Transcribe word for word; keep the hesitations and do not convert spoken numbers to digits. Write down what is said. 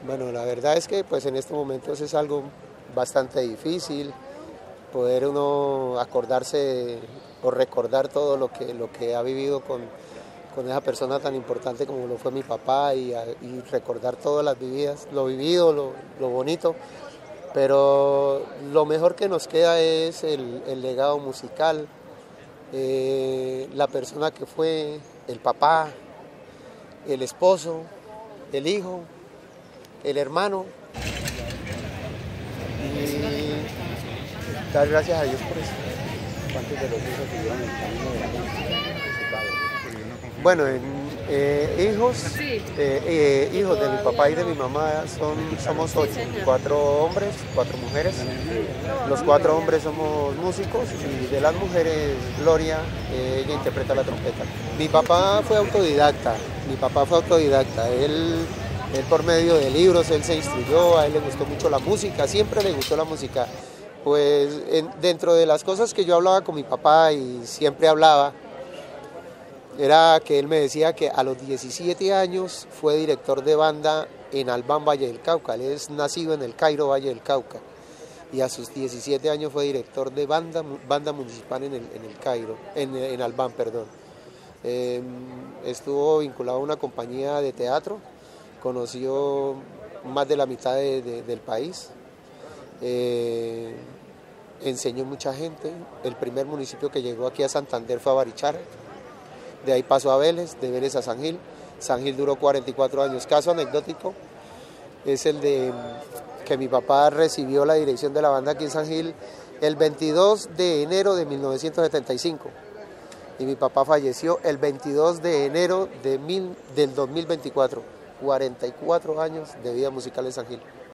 Bueno, la verdad es que pues en estos momentos es algo bastante difícil poder uno acordarse o recordar todo lo que, lo que ha vivido con, con esa persona tan importante como lo fue mi papá y, y recordar todas las vividas, lo vivido, lo, lo bonito, pero lo mejor que nos queda es el, el legado musical, eh, la persona que fue, el papá, el esposo, el hijo, el hermano, y dar gracias a Dios por eso. ¿Cuántos de los hijos siguieron el camino de la música de su padre? Bueno, en, eh, hijos, eh, eh, hijos de mi papá y de mi mamá son, somos ocho, cuatro hombres, cuatro mujeres. Los cuatro hombres somos músicos y de las mujeres, Gloria, eh, ella interpreta la trompeta. Mi papá fue autodidacta, mi papá fue autodidacta. Él, él por medio de libros, él se instruyó, a él le gustó mucho la música, siempre le gustó la música. Pues en, dentro de las cosas que yo hablaba con mi papá y siempre hablaba, era que él me decía que a los diecisiete años fue director de banda en Albán, Valle del Cauca. Él es nacido en el Cairo, Valle del Cauca. Y a sus diecisiete años fue director de banda, banda municipal en el, en el Cairo, en, en Albán, perdón. Eh, estuvo vinculado a una compañía de teatro, conoció más de la mitad de, de, del país. Eh, enseñó mucha gente. El primer municipio que llegó aquí a Santander fue a Barichara. De ahí pasó a Vélez, de Vélez a San Gil. San Gil duró cuarenta y cuatro años. Caso anecdótico es el de que mi papá recibió la dirección de la banda aquí en San Gil el veintidós de enero de mil novecientos setenta y cinco y mi papá falleció el veintidós de enero de mil, del dos mil veinticuatro. cuarenta y cuatro años de vida musical en San Gil.